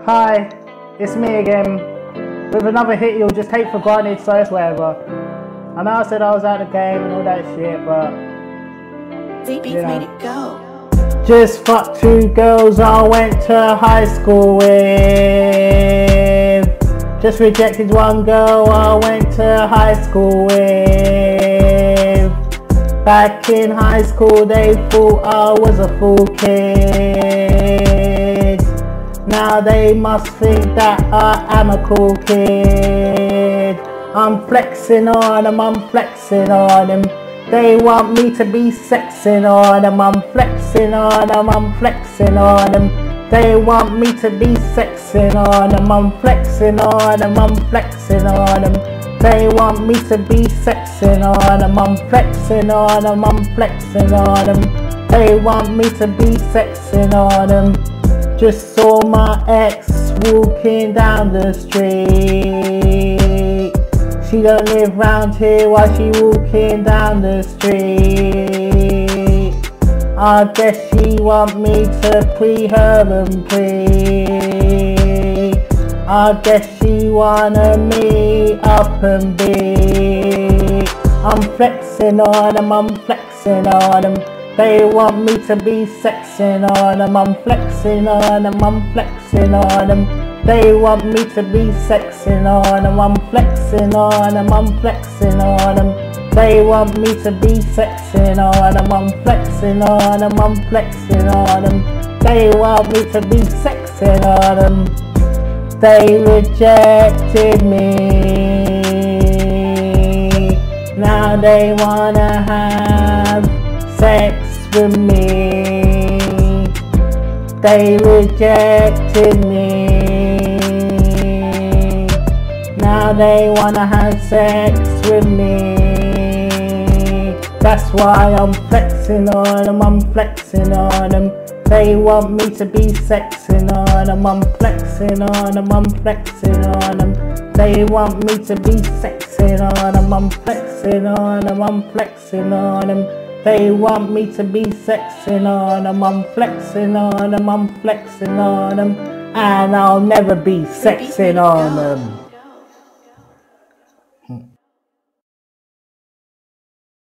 Hi, it's me again with another hit you'll just take for granted, so it's whatever. I know I said I was out of the game and all that shit, but Beats made it go. Just fucked two girls I went to high school with. Just rejected one girl I went to high school with. Back in high school they thought I was a fool kid. Now they must think that I am a cool kid. I'm flexing on them, I'm flexing on them. They want me to be sexing on them. I'm flexing on them, I'm flexing on them. They want me to be sexing on them. I'm flexing on them, I'm flexing on them. They want me to be sexing on them. I'm flexing on them, I'm flexing on them. They want me to be sexing on them. Just saw my ex walking down the street. She don't live round here while she walking down the street. I guess she want me to pre her and pre. I guess she wanna me up and be. I'm flexing on them, I'm flexing on them. They want me to be sexing on them. I'm flexing on them, I'm flexing on them. They want me to be sexing on them. I'm flexing on them, I'm flexing on them. They want me to be sexing on them. I'm flexing on them, I'm flexing on them. They want me to be sexing on them. They rejected me. Now they wanna have sex with me. They rejected me. Now they wanna have sex with me. That's why I'm flexing on them, I'm flexing on them. They want me to be sexing on them. I'm flexing on them, I'm flexing on them. They want me to be sexing on them. I'm flexing on them, I'm flexing on them. They want me to be sexing on them. I'm flexing on them, I'm flexing on them. And I'll never be sexing on them.